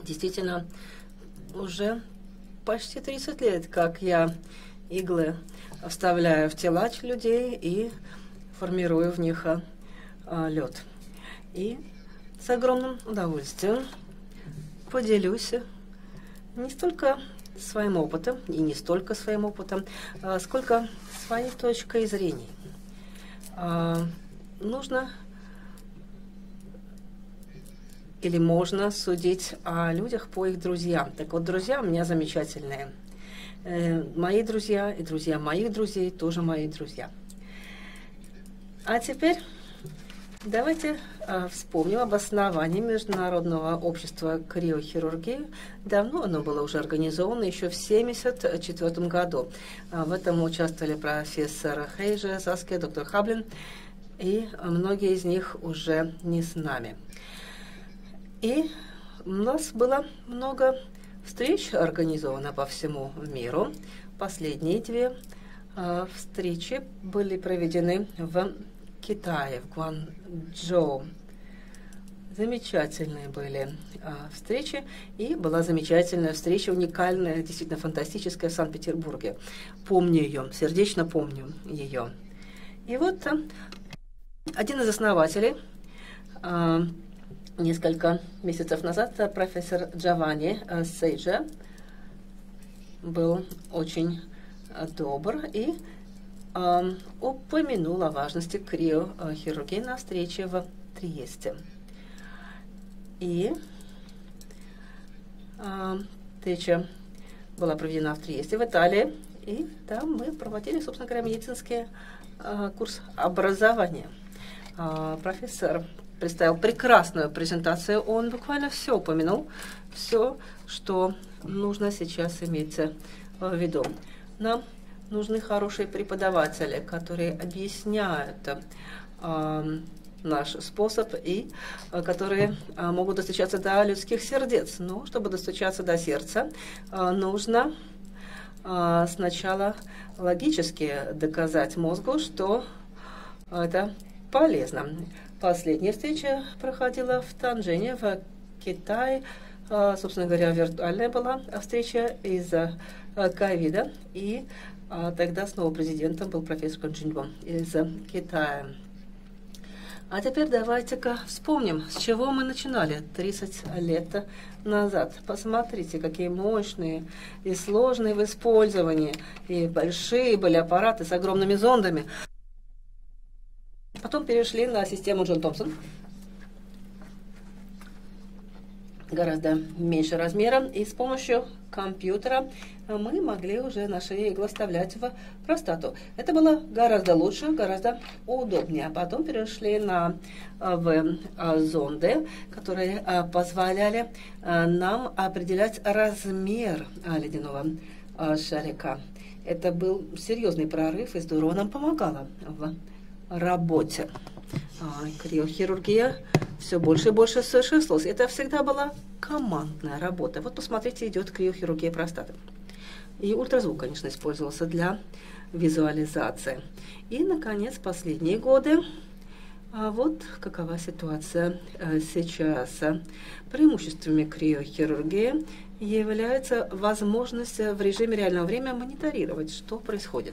Действительно, уже почти 30 лет, как я иглы вставляю в тела людей и формирую в них лед. И с огромным удовольствием поделюсь не столько своим опытом, и не столько своим опытом, сколько своей точкой зрения. Нужно или можно судить о людях по их друзьям. Так вот, друзья у меня замечательные. Мои друзья и друзья моих друзей тоже мои друзья. А теперь давайте вспомним об основании Международного общества криохирургии. Давно оно было уже организовано, еще в 1974 году. В этом участвовали профессор Хейже, Саския, доктор Хаблин, и многие из них уже не с нами. И у нас было много встреч организовано по всему миру. Последние две встречи были проведены в Китае, в Гуанчжоу. Замечательные были встречи, и была замечательная встреча, уникальная, действительно фантастическая в Санкт-Петербурге. Помню ее, сердечно помню ее. И вот один из основателей несколько месяцев назад, профессор Джованни Сейджа, был очень добр и упомянул о важности криохирургии на встрече в Триесте. И встреча была проведена в Триесте, в Италии, и там мы проводили, собственно говоря, медицинский курс образования. Профессор представил прекрасную презентацию, он буквально все упомянул, все, что нужно сейчас иметь в виду. Нам нужны хорошие преподаватели, которые объясняют наш способ и которые могут достучаться до людских сердец. Но чтобы достучаться до сердца, нужно сначала логически доказать мозгу, что это полезно. Последняя встреча проходила в Танжине, в Китае. Собственно говоря, виртуальная была встреча из-за ковида. И тогда снова президентом был профессор Кончиньбо из Китая. А теперь давайте-ка вспомним, с чего мы начинали 30 лет назад. Посмотрите, какие мощные и сложные в использовании, и большие были аппараты с огромными зондами. Потом перешли на систему Джон Томпсон, гораздо меньше размером, и с помощью компьютера мы могли уже наши иглы вставлять в простату. Это было гораздо лучше, гораздо удобнее. А потом перешли на зонды, которые позволяли нам определять размер ледяного шарика. Это был серьезный прорыв, и здорово нам помогало в работе. Криохирургия все больше и больше совершенствовалась. Это всегда была командная работа. Вот посмотрите, идет криохирургия простаты. И ультразвук, конечно, использовался для визуализации. И, наконец, последние годы. Вот какова ситуация сейчас. Преимуществами криохирургии является возможность в режиме реального времени мониторировать, что происходит.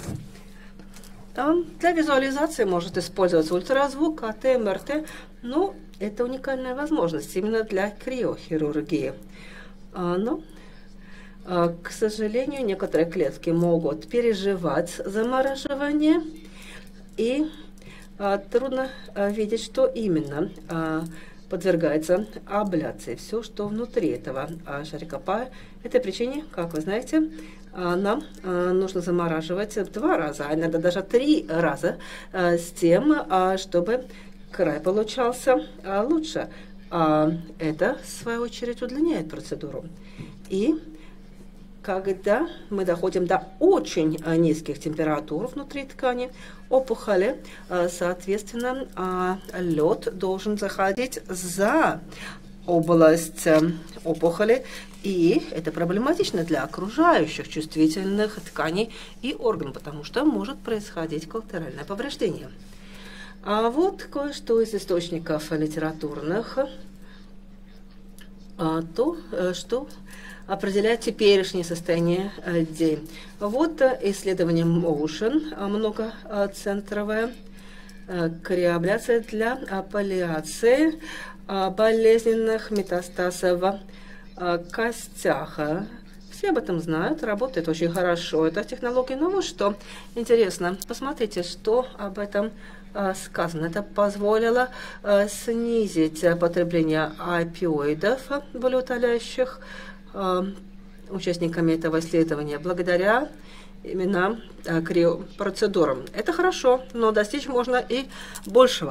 Для визуализации может использоваться ультразвук, КТ, МРТ, но это уникальная возможность именно для криохирургии. Но, к сожалению, некоторые клетки могут переживать замораживание, и трудно видеть, что именно подвергается абляции. Все, что внутри этого шарика. По этой причине, как вы знаете, нам нужно замораживать 2 раза, а иногда даже 3 раза, с тем, чтобы край получался лучше. Это, в свою очередь, удлиняет процедуру. И когда мы доходим до очень низких температур внутри ткани опухоли, соответственно, лед должен заходить за область опухоли, и это проблематично для окружающих чувствительных тканей и органов, потому что может происходить коллатеральное повреждение. А вот кое-что из источников литературных. то, что определяет теперешнее состояние день. Вот исследование Motion, многоцентровое, криоабляция для паллиации болезненных метастазов в костях. Все об этом знают, работает очень хорошо эта технология. Но вот что интересно, посмотрите, что об этом сказано. Это позволило снизить потребление опиоидов, болеутоляющих, участниками этого исследования благодаря именно криопроцедурам. Это хорошо, но достичь можно и большего.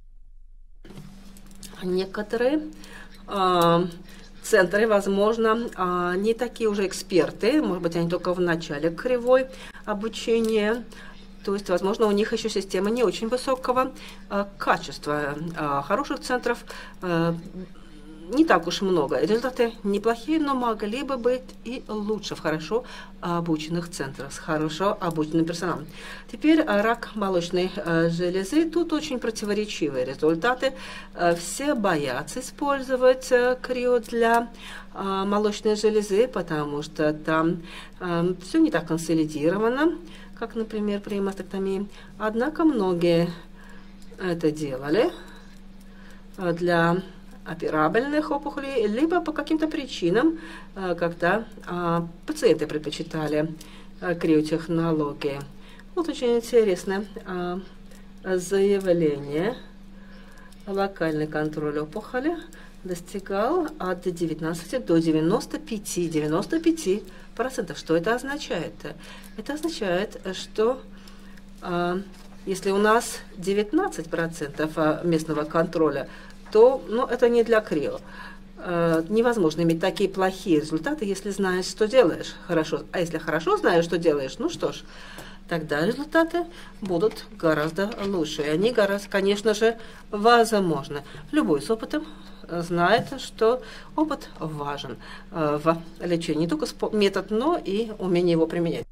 Некоторые центры, возможно, не такие уже эксперты, может быть, они только в начале кривой обучения, то есть, возможно, у них еще система не очень высокого качества. Хороших центров не так уж много. Результаты неплохие, но могли бы быть и лучше в хорошо обученных центрах, с хорошо обученным персоналом. Теперь рак молочной железы. Тут очень противоречивые результаты. Все боятся использовать крио для молочной железы, потому что там все не так консолидировано, как, например, при мастектомии. Однако многие это делали для операбельных опухолей, либо по каким-то причинам, когда пациенты предпочитали криотехнологии. Вот очень интересное заявление. Локальный контроль опухоли достигал от 19 до 95%. Что это означает? Это означает, что если у нас 19% местного контроля, то это не для крио. Невозможно иметь такие плохие результаты, если знаешь, что делаешь хорошо. А если хорошо знаешь, что делаешь, ну что ж, тогда результаты будут гораздо лучше. И они гораздо, конечно же, возможны. Любой с опытом знает, что опыт важен в лечении. Не только метод, но и умение его применять.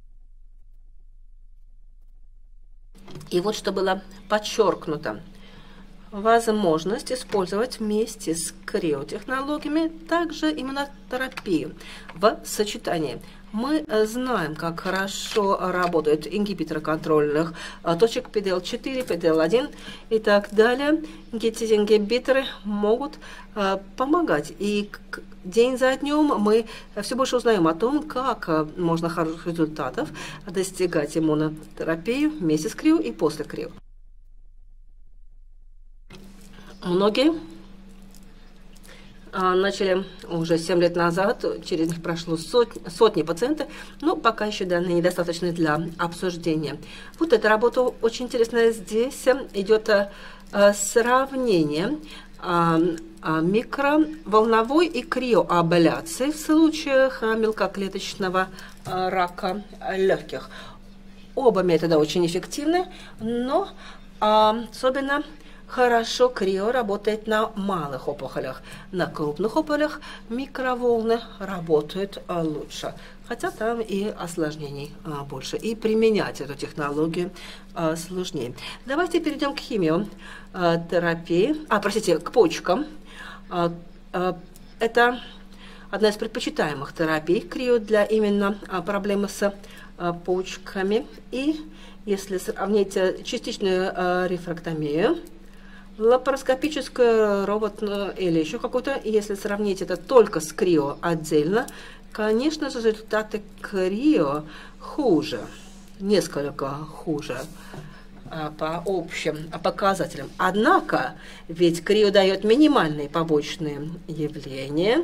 И вот что было подчеркнуто. Возможность использовать вместе с криотехнологиями также иммунотерапию в сочетании. Мы знаем, как хорошо работают ингибиторы контрольных точек PDL4, PDL1 и так далее. Эти ингибиторы могут помогать. И день за днем мы все больше узнаем о том, как можно хороших результатов достигать иммунотерапии вместе с крио и после крио. Многие начали уже 7 лет назад, через них прошло сотни пациентов, но пока еще данные недостаточны для обсуждения. Вот эта работа очень интересная. Здесь идет сравнение микроволновой и криоабляции в случаях мелкоклеточного рака легких. Оба метода очень эффективны, но особенно хорошо крио работает на малых опухолях. На крупных опухолях микроволны работают лучше. Хотя там и осложнений больше. И применять эту технологию сложнее. Давайте перейдем к химиотерапии. К почкам. Это одна из предпочитаемых терапий крио для именно проблемы с почками. И если сравнить частичную рефрактомию, лапароскопическую, роботную или еще какую-то, если сравнить это только с крио отдельно, конечно же, результаты крио хуже, несколько хуже по общим показателям. Однако, ведь крио дает минимальные побочные явления,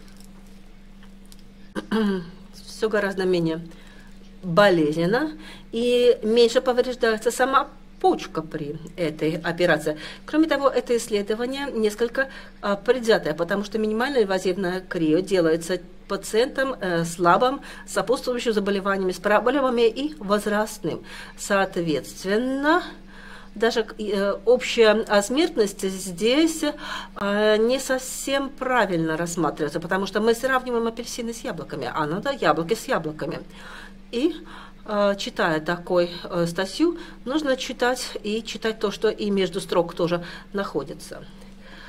все гораздо менее болезненно и меньше повреждается сама почка при этой операции. Кроме того, это исследование несколько предвзятое, потому что минимально инвазивное крио делается пациентам слабым, сопутствующим заболеваниями, с проблемами и возрастным. Соответственно, даже общая смертность здесь не совсем правильно рассматривается, потому что мы сравниваем апельсины с яблоками, а надо яблоки с яблоками. И читая такой статью, нужно читать и читать то, что и между строк тоже находится.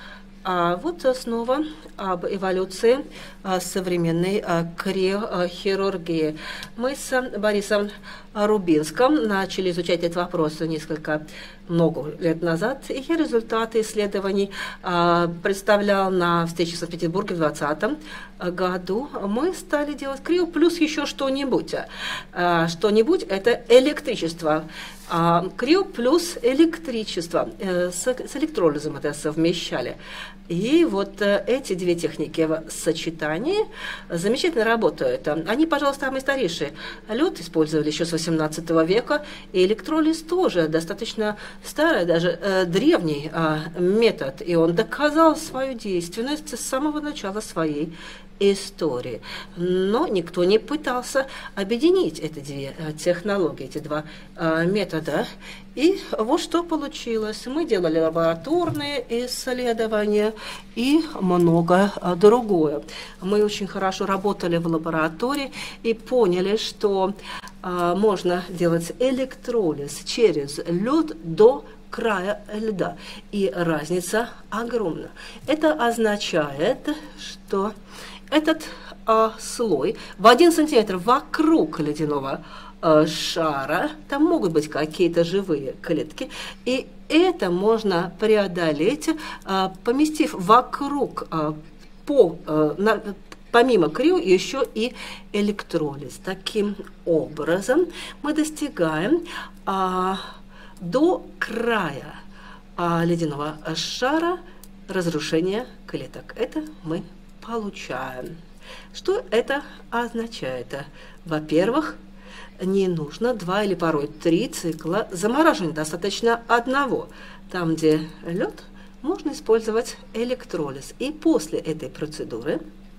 А вот снова об эволюции современной криохирургии. Мы с Борисом Рубинским начали изучать этот вопрос много лет назад, и результаты исследований представлял на встрече в Санкт-Петербурге в 2020 году. Мы стали делать крио плюс еще что-нибудь. Что-нибудь – это электричество. Крио плюс электричество. С электролизом это совмещали. И вот эти две техники в сочетании замечательно работают. Они, пожалуй, самые старейшие. Лед использовали еще с 18 века, и электролиз тоже достаточно старый, даже древний метод. И он доказал свою действенность с самого начала своей истории. Но никто не пытался объединить эти две технологии, эти два метода. И вот что получилось. Мы делали лабораторные исследования и многое другое. Мы очень хорошо работали в лаборатории и поняли, что можно делать электролиз через лед до края льда. И разница огромна. Это означает, что этот слой в 1 сантиметр вокруг ледяного шара, там могут быть какие-то живые клетки, и это можно преодолеть, поместив вокруг, помимо крио, еще и электролиз. Таким образом мы достигаем до края ледяного шара разрушения клеток. Это мы получаем. Что это означает? Во-первых, не нужно 2 или порой 3 цикла замораживания, достаточно одного. Там, где лед, можно использовать электролиз. И после этой процедуры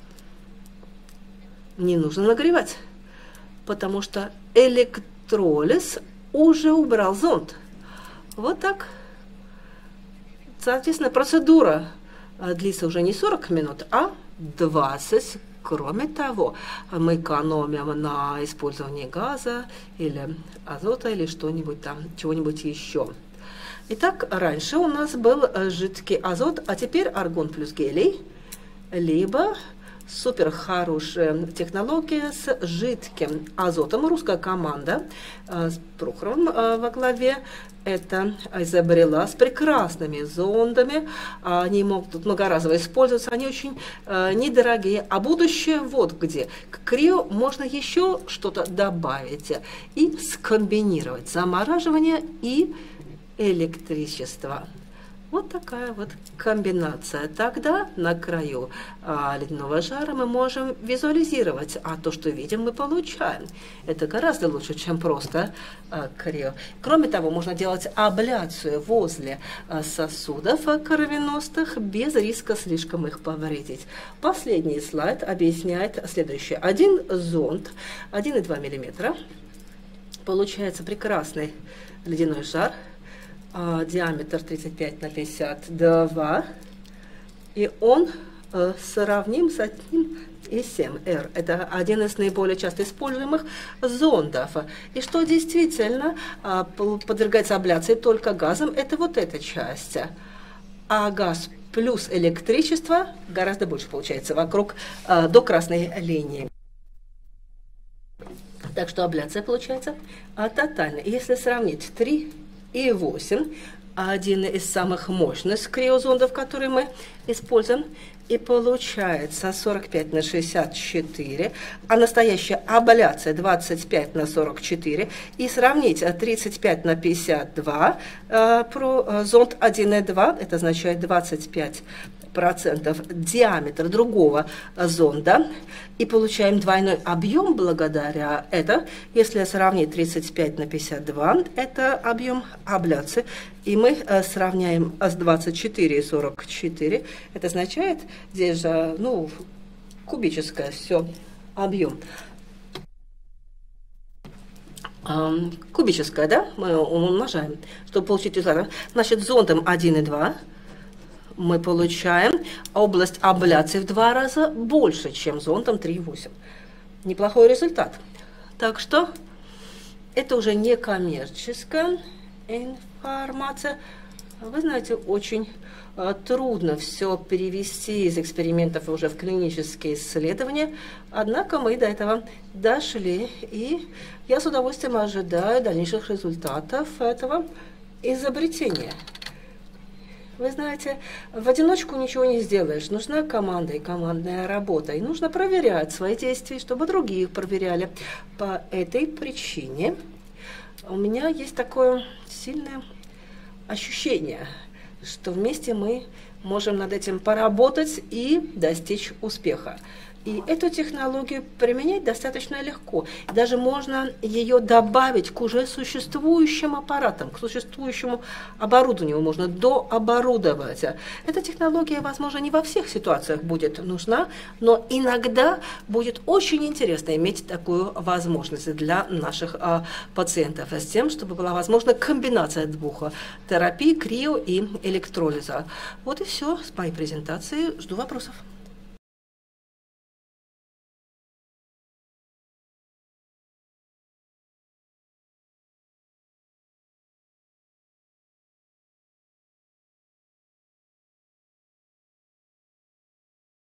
не нужно нагревать, потому что электролиз уже убрал зонд. Вот так. Соответственно, процедура длится уже не 40 минут, а 20. Кроме того, мы экономим на использовании газа или азота или что-нибудь там, чего-нибудь еще. Итак, раньше у нас был жидкий азот, а теперь аргон плюс гелий, либо супер хорошая технология с жидким азотом. Русская команда с Прохоровым во главе это изобрела с прекрасными зондами. Они могут многоразово использоваться, они очень недорогие. А будущее вот где. К крио можно еще что-то добавить и скомбинировать замораживание и электричество. Вот такая вот комбинация. Тогда на краю ледяного шара мы можем визуализировать, а то, что видим, мы получаем. Это гораздо лучше, чем просто крио. Кроме того, можно делать абляцию возле сосудов кровеносных без риска слишком их повредить. Последний слайд объясняет следующее. Один зонд 1,2 мм. Получается прекрасный ледяной шар. Диаметр 35 на 52, и он сравним с 1,7 R. Это один из наиболее часто используемых зондов. И что действительно подвергается абляции только газом, это вот эта часть. А газ плюс электричество гораздо больше получается вокруг до красной линии. Так что абляция получается тотальная. Если сравнить 3,8, один из самых мощных криозондов, которые мы используем, и получается 45 на 64, а настоящая абляция 25 на 44, и сравнить 35 на 52, про зонд 1,2, это означает 25% диаметр другого зонда, и получаем двойной объем благодаря этому. Если сравнить 35 на 52, это объем абляции, и мы сравняем с 24 и 44, это означает, здесь же, кубическое все, объем. Кубическое, да, мы умножаем, чтобы получить результат. Значит, зондом 1,2 мы получаем область абляции в 2 раза больше, чем зондом 3,8. Неплохой результат. Так что это уже не коммерческая информация. Вы знаете, очень трудно все перевести из экспериментов уже в клинические исследования, однако мы до этого дошли, и я с удовольствием ожидаю дальнейших результатов этого изобретения. Вы знаете, в одиночку ничего не сделаешь. Нужна команда и командная работа. И нужно проверять свои действия, чтобы другие их проверяли. По этой причине у меня есть такое сильное ощущение, что вместе мы можем над этим поработать и достичь успеха. И эту технологию применять достаточно легко. Даже можно ее добавить к уже существующим аппаратам, к существующему оборудованию. Можно дооборудовать. Эта технология, возможно, не во всех ситуациях будет нужна, но иногда будет очень интересно иметь такую возможность для наших пациентов, с тем, чтобы была возможна комбинация двух терапий, крио и электролиза. Вот и все с моей презентации. Жду вопросов.